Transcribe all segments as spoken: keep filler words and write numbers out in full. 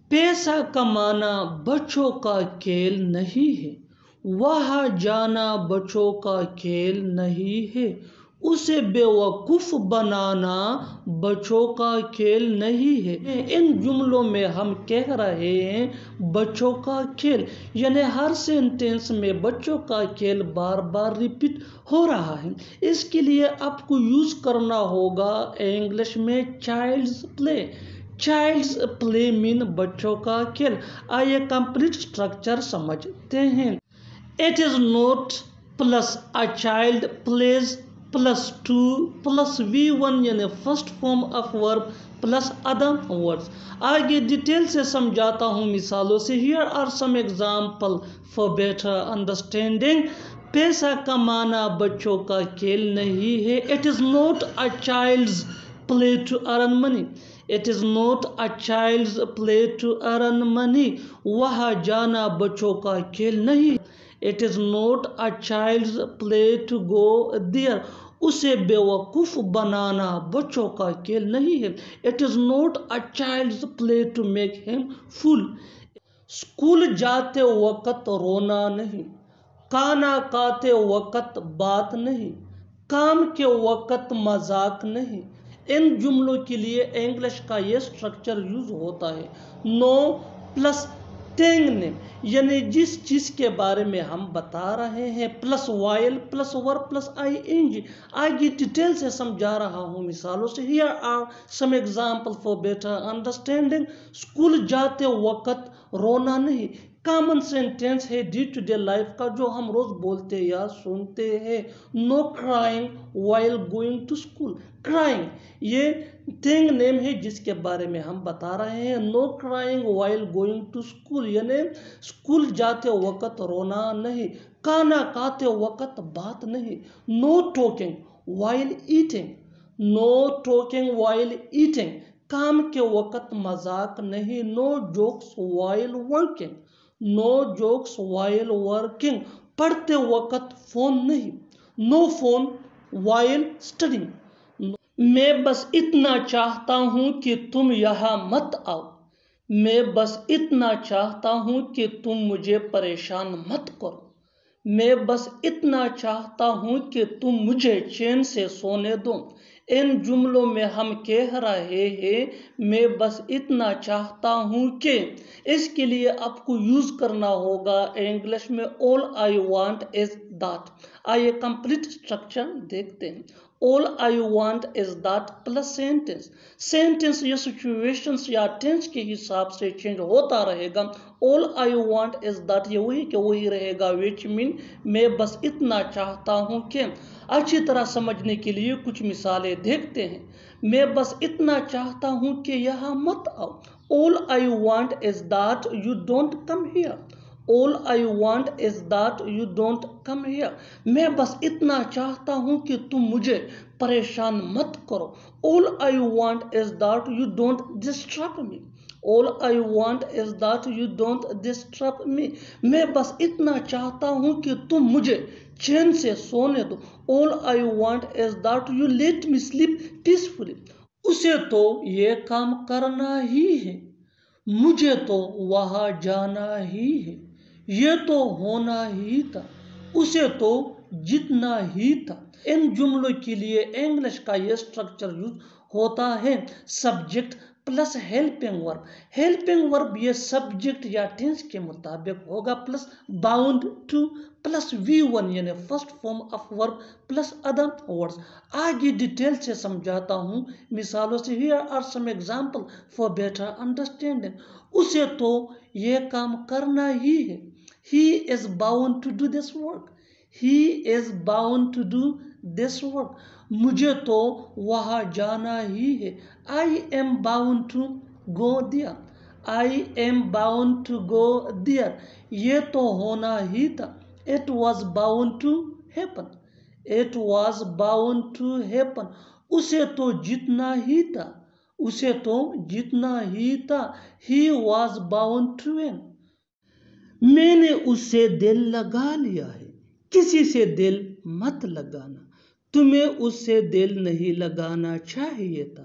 पैसा कमाना बच्चों का खेल नहीं है, वहाँ जाना बच्चों का खेल नहीं है, उसे बेवकूफ़ बनाना बच्चों का खेल नहीं है। इन जुमलों में हम कह रहे हैं बच्चों का खेल, यानी हर सेंटेंस में बच्चों का खेल बार बार रिपीट हो रहा है। इसके लिए आपको यूज़ करना होगा इंग्लिश में child's play. Child's play mean बच्चों का खेल। आइए कंप्लीट स्ट्रक्चर समझते हैं। It is not plus a child plays plus to plus V one यानी first form of verb plus other words. आगे डिटेल से समझाता हूँ मिसालों से। Here are some example for better understanding. पैसा कमाना बच्चों का खेल नहीं है। It is not a child's play to earn money. It is not a child's play to earn money. वहाँ जाना बच्चों का खेल नहीं। It is not a child's play to go there. उसे बेवकूफ़ बनाना बच्चों का खेल नहीं है। It is not a child's play to make him fool. School जाते वक्त रोना नहीं, खाना खाते वक्त बात नहीं, काम के वक्त मजाक नहीं। इन जुमलों के लिए इंग्लिश का ये स्ट्रक्चर यूज होता है। नो प्लस थिंग नेम, यानी जिस चीज़ के बारे में हम बता रहे हैं plus while plus verb plus I N G. आगे डिटेल से समझा रहा हूँ मिसालों से। Here are some example for better understanding. School जाते वक्त रोना नहीं, कॉमन सेंटेंस है डे टू डे लाइफ का जो हम रोज बोलते या सुनते हैं। No crying while going to school. Crying ये थिंग नेम है जिसके बारे में हम बता रहे हैं। No crying while going to school यानी स्कूल जाते वक्त रोना नहीं, खाना खाते वक्त बात नहीं। No talking while eating. No talking while eating, काम के वक्त मजाक नहीं। No jokes while working. No jokes while working, पढ़ते वक्त फोन नहीं। No phone while studying. मैं बस इतना चाहता हूँ कि तुम यहाँ मत आओ। मैं बस इतना चाहता हूँ कि तुम मुझे परेशान मत करो। मैं बस इतना चाहता हूँ कि तुम मुझे चैन से सोने दो। इन जुमलों में हम कह रहे हैं मैं बस इतना चाहता हूँ कि। इसके लिए आपको यूज करना होगा इंग्लिश में all I want is that. आइए कंप्लीट स्ट्रक्चर देखते हैं। All I want is that plus sentence. Sentence या सिचुएशंस या टेंस के हिसाब से चेंज होता रहेगा। All I want is that ये वही के वही रहेगा, विच मीन मैं बस इतना चाहता हूँ कि। अच्छी तरह समझने के लिए कुछ मिसालें देखते हैं। मैं बस इतना चाहता हूँ कि यहाँ मत आओ। All I want is that you don't come here. All I want is that you don't come here. मैं बस इतना चाहता हूँ कि तुम मुझे परेशान मत करो। All I want is that you don't disturb me. All I want is that you don't disturb me. मैं बस इतना चाहता हूँ कि तुम मुझे चैन से सोने दो। All I want is that you let me sleep peacefully. उसे तो ये काम करना ही है, मुझे तो वहाँ जाना ही है, ये तो होना ही था, उसे तो जीतना ही था। इन जुमलों के लिए इंग्लिश का यह स्ट्रक्चर यूज होता है subject plus helping verb. Helping verb ये सब्जेक्ट या टेंस के मुताबिक होगा plus bound to plus V one यानी first form of verb plus other words. आगे डिटेल से समझाता हूँ मिसालों से। Here are some example for better understanding. उसे तो ये काम करना ही है। He is bound to do this work. He is bound to do this work. मुझे तो वहाँ जाना ही है। I am bound to go there. I am bound to go there. ये तो होना ही था। It was bound to happen. It was bound to happen. उसे तो जीतना ही था। उसे तो जीतना ही था। He was bound to win. मैंने उससे दिल लगा लिया है। किसी से दिल मत लगाना। तुम्हें उससे दिल नहीं लगाना चाहिए था।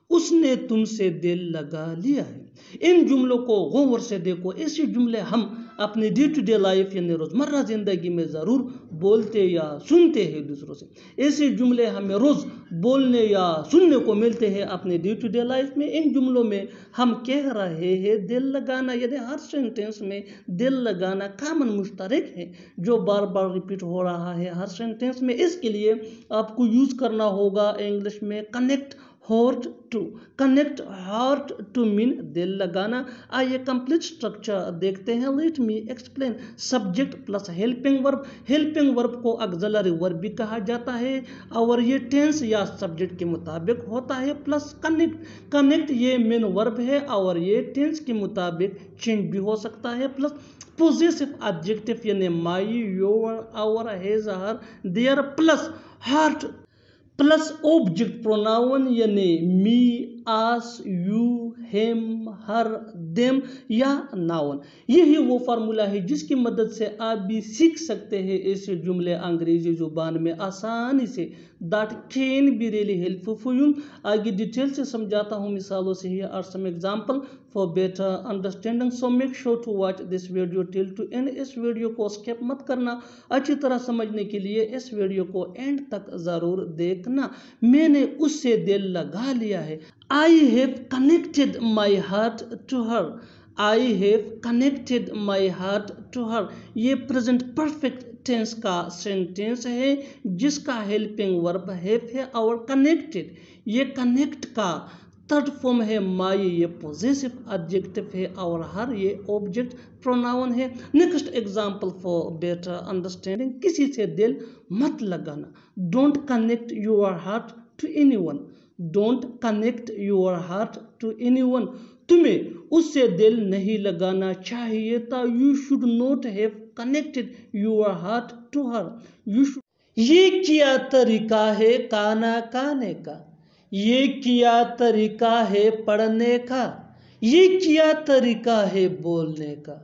उसने तुमसे दिल लगा लिया है। इन जुमलों को गौर से देखो। ऐसे जुमले हम अपने डे टू डे लाइफ यानी रोज़मर्रा ज़िंदगी में ज़रूर बोलते या सुनते हैं दूसरों से। ऐसे जुमले हमें रोज़ बोलने या सुनने को मिलते हैं अपने डे टू डे लाइफ में। इन जुमलों में हम कह रहे हैं दिल लगाना, यानी हर सेंटेंस में दिल लगाना कामन मुश्तरक है जो बार बार रिपीट हो रहा है हर सेंटेंस में। इसके लिए आपको यूज़ करना होगा इंग्लिश में connect heart to. Connect heart to mean दिल लगाना। आइए कंप्लीट स्ट्रक्चर देखते हैं। Let me explain. Subject plus helping verb. Helping verb को ऑक्सिलरी वर्ब भी कहा जाता है और ये टेंस या सब्जेक्ट के मुताबिक होता है। Plus connect. कनेक्ट ये मेन वर्ब है और ये टेंस के मुताबिक चेंज भी हो सकता है। प्लस पोजेसिव एडजेक्टिव यानी my, your, our, his, her, their. Plus heart plus object pronoun यानी me, us, you, him, her, them या नाउन। यही वो फार्मूला है जिसकी मदद से आप भी सीख सकते हैं ऐसे जुमले अंग्रेजी जुबान में आसानी से। That can be really helpful for you. आगे डिटेल से समझाता हूँ मिसालों से। Here are some example for better understanding, so make sure to watch this video till to end. इस वीडियो को स्किप मत करना। अच्छी तरह समझने के लिए इस वीडियो को एंड तक जरूर देखना। मैंने उससे दिल लगा लिया है। I have connected my heart to her. I have connected my heart to her. ये प्रेजेंट परफेक्ट टेंस का सेंटेंस है जिसका हेल्पिंग वर्ब हैव है और कनेक्टेड ये कनेक्ट का थर्ड फॉर्म है। माई ये पोजेसिव एडजेक्टिव है और हर ये ऑब्जेक्ट प्रोनाउन है। Next example for better understanding, किसी से दिल मत लगाना। Don't connect your heart to anyone. Don't connect your heart to anyone. तुम्हें उससे दिल नहीं लगाना चाहिए था। You should not have connected your heart to her. You should. ये क्या तरीका है खाना खाने का। ये क्या तरीका है पढ़ने का। ये क्या तरीका है बोलने का।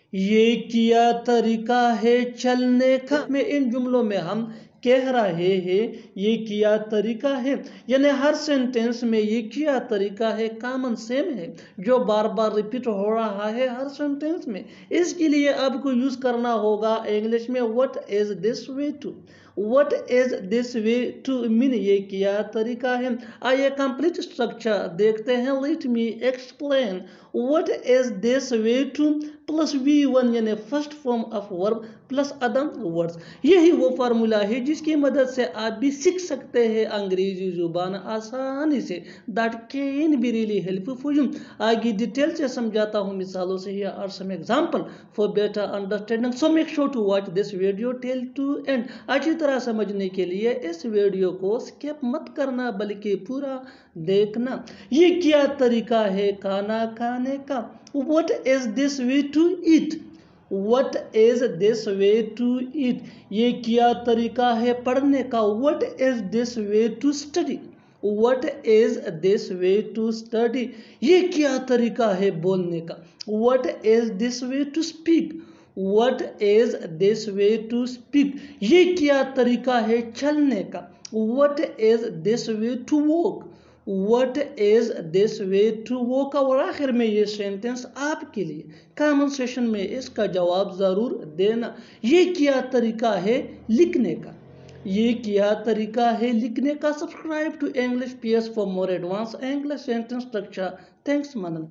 ये क्या तरीका है चलने का। में इन जुमलों में हम कह रहे हैं ये क्या तरीका है, यानी हर सेंटेंस में ये क्या तरीका है कॉमन सेम है जो बार बार रिपीट हो रहा है हर सेंटेंस में। इसके लिए आपको यूज करना होगा इंग्लिश में what is this way to. What is this way to mean ये क्या तरीका है। आइए कंप्लीट स्ट्रक्चर देखते हैं। Let me explain. What is this way to plus V one यानी first form of verb plus other words. यही वो फार्मूला है जिसकी मदद से आप भी सीख सकते हैं अंग्रेजी जुबान आसानी से। That can be really helpful for you. आगे डिटेल से समझाता हूँ मिसालों से। Here are some example for better understanding, so make sure to watch this video till to end. अच्छी तरह समझने के लिए इस वीडियो को स्किप मत करना बल्कि पूरा देखना। ये क्या तरीका है खाना खाने का। What is this way to eat? What is this way to eat? ये क्या तरीका है पढ़ने का। What is this way to study? What is this way to study? ये क्या तरीका है बोलने का। What is this way to speak? What is this way to speak? ये क्या तरीका है चलने का। What is this way to walk? What is this way to walk? और आखिर में ये सेंटेंस आपके लिए कॉमन सेशन में इसका जवाब जरूर देना। ये क्या तरीका है लिखने का। ये क्या तरीका है लिखने का। Subscribe to English P S for more advance English sentence structure. Thanks Manan.